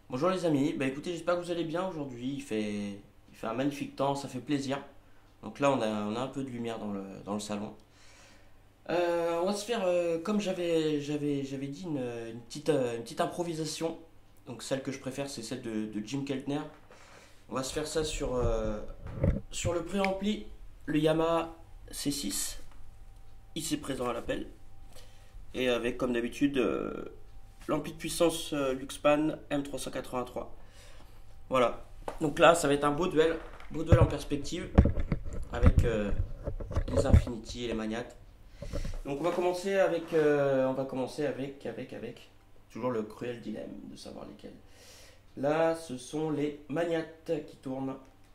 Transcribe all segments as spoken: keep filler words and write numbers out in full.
Bonjour les amis, bah écoutez, j'espère que vous allez bien aujourd'hui. Il fait, il fait un magnifique temps, ça fait plaisir. Donc là, on a, on a un peu de lumière dans le, dans le salon. Euh, on va se faire, euh, comme j'avais, j'avais, j'avais dit, une, une petite, euh, une petite improvisation. Donc celle que je préfère, c'est celle de, de Jim Keltner. On va se faire ça sur, euh, sur le préampli, le Yamaha C six, ici présent à l'appel. Et avec, comme d'habitude, euh, l'ampli de puissance euh, Luxpan M trois cent quatre-vingt-trois. Voilà. Donc là, ça va être un beau duel, beau duel en perspective avec euh, les Infinity et les Magnates. Donc on va commencer avec, euh, on va commencer avec, avec, avec toujours le cruel dilemme de savoir lesquels. Là, ce sont les Magnates qui tournent.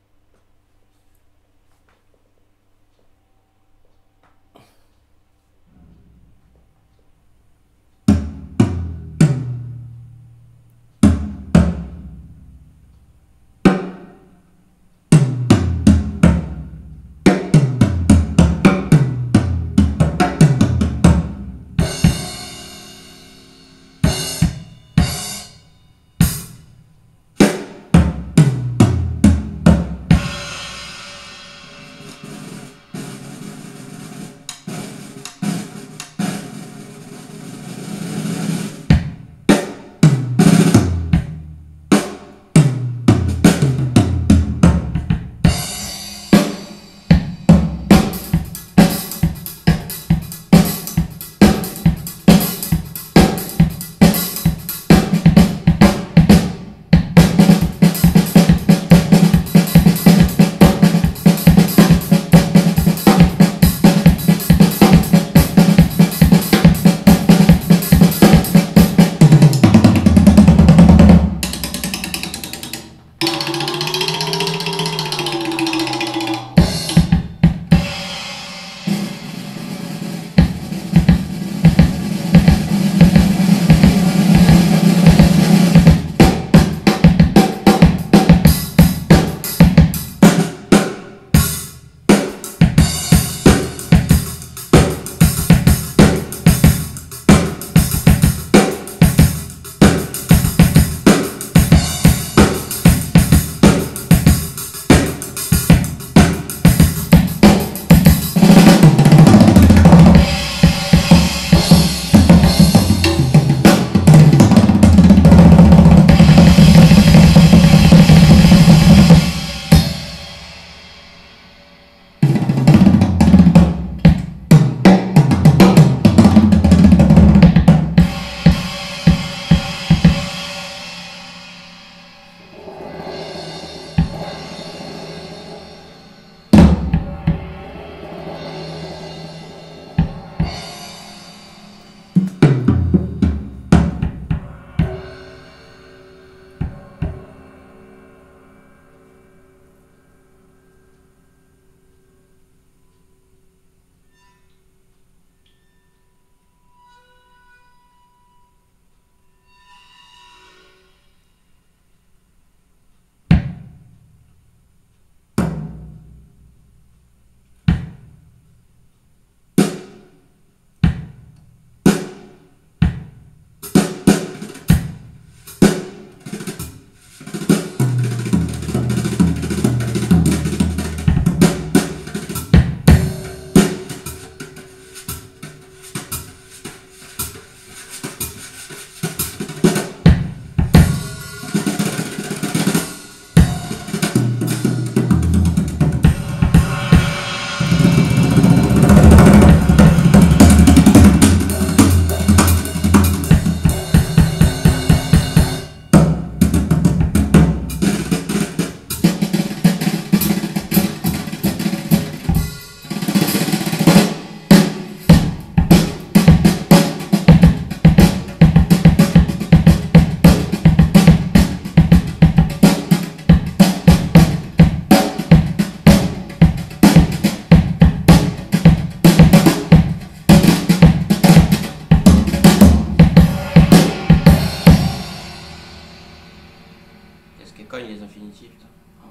Qu'est-ce que cogne les Infinity, putain. Oh.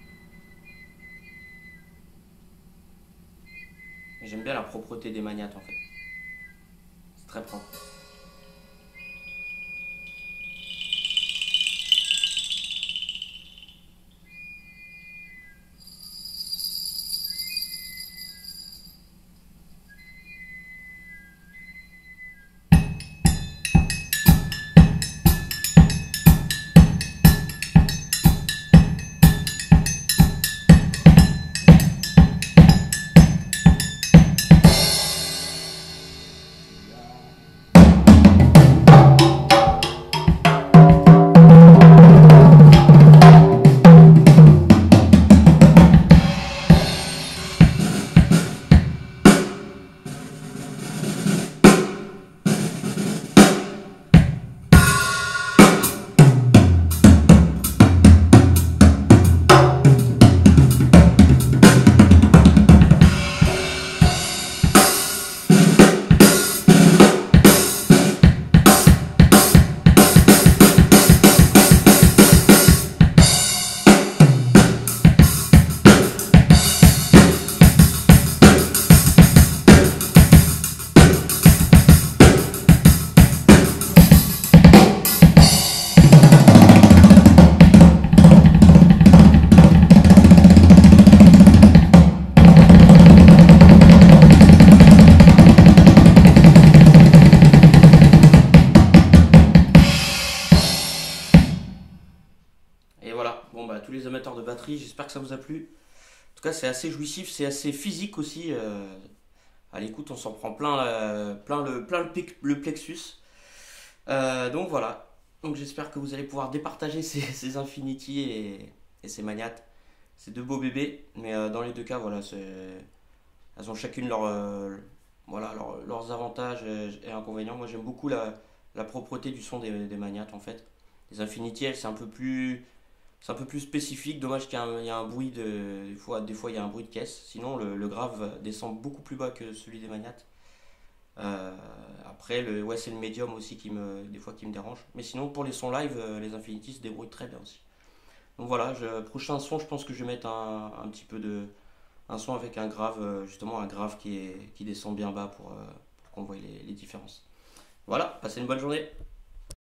Mais j'aime bien la propreté des Magnates en fait. C'est très propre. tous les amateurs de batterie, j'espère que ça vous a plu. En tout cas, c'est assez jouissif, c'est assez physique aussi. euh, à l'écoute, on s'en prend plein, la- plein, le, plein le, pic- le plexus. Euh, donc voilà. Donc j'espère que vous allez pouvoir départager ces, ces Infinity et, et ces Magnat. C'est deux beaux bébés, mais euh, dans les deux cas, voilà, c'est- elles ont chacune leur, euh, voilà, leur- leurs avantages et, et inconvénients. Moi, j'aime beaucoup la, la propreté du son des, des Magnat en fait. Les Infinity, elles, c'est un peu plus, c'est un peu plus spécifique. Dommage qu'il y a un, il y a un bruit de, des fois, des fois, il y a un bruit de caisse. Sinon, le, le grave descend beaucoup plus bas que celui des Magnat. Euh, après, le, ouais, c'est le médium aussi qui me, des fois qui me dérange. Mais sinon, pour les sons live, euh, les Infinity se débrouillent très bien aussi. Donc voilà, je, prochain son, je pense que je vais mettre un, un petit peu de, un son avec un grave, euh, justement un grave qui, est, qui descend bien bas pour, euh, pour qu'on voit les, les différences. Voilà, passez une bonne journée.